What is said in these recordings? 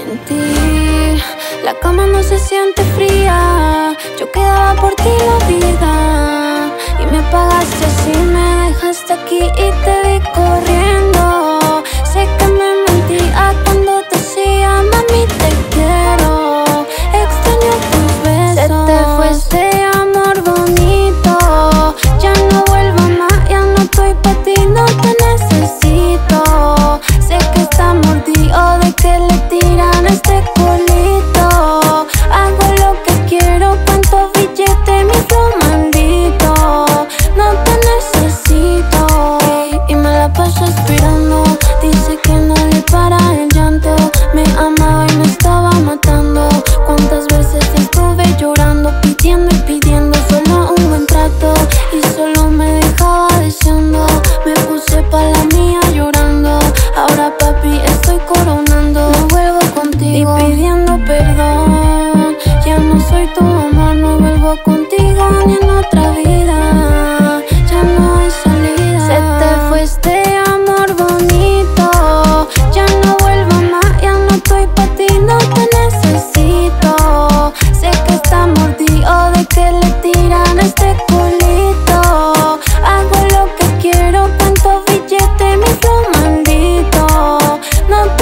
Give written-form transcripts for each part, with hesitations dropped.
Sin ti, la cama no se siente fría. Yo quedaba por ti la vida y me pagaste así, me dejaste aquí y te vi corriendo. Sé que me mentía cuando te decía, mami, te quiero. Extraño tus besos. Se te fue este amor bonito, ya no vuelvo más, ya no estoy pa' ti, no te necesito. Sé que está mordido de que le tiran este culito. Hago lo que quiero, cuento billete, mi flow maldito. No te necesito y me la paso esperando. Dice que no le para el llanto. Me amaba y me estaba matando. Cuántas veces estuve llorando, pidiendo y pidiendo solo un buen trato, y solo me dejaba deseando. Me puse pa' la mía llorando. Ahora papi estoy coronando. No vuelvo contigo y pidiendo perdón. Ya no soy tu amor, no vuelvo contigo ni en otra vida. Ya no hay salida. Se te fue este amor bonito, ya no vuelvo más, ya no estoy pa' ti, no te necesito. Sé que está mordido de que le tiran este culito. Hago lo que quiero, cuento billete, mi flow maldito. No te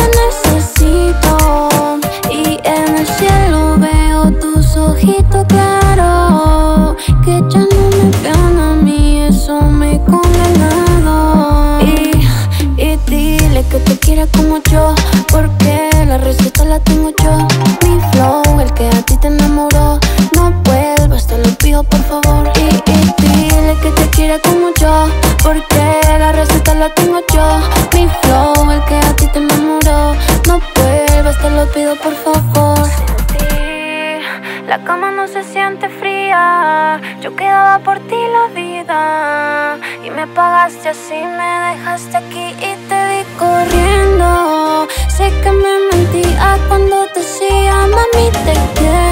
necesito y en el cielo veo tus ojitos claros que ya no me vean a mí, eso me he condenado. Y dile que te quiera como yo, porque la receta la tengo yo. Mi flow, el que a ti te enamoró. No vuelvas, te lo pido por favor. Y dile que te quiera como yo, porque la receta la tengo yo. Mi flow, el que a ti te enamoró. No vuelvas, te lo pido por favor. Sin ti, la cama no se siente fría. Yo quedaba por ti la vida y me pagaste así, me dejaste aquí y te vi corriendo. Sé que me mentía cuando te decía, mami, te quiero.